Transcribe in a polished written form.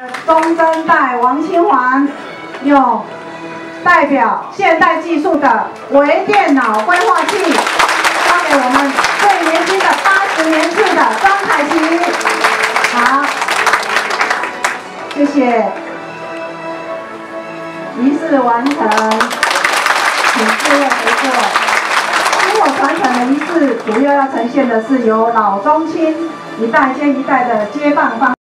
中生代王清环用代表现代技术的微电脑规划器，交给我们最年轻的80年次的庄凯琪。好，谢谢。仪式完成，请各位回座。薪火传承的仪式主要要呈现的是由老中青一代接一代的接棒方。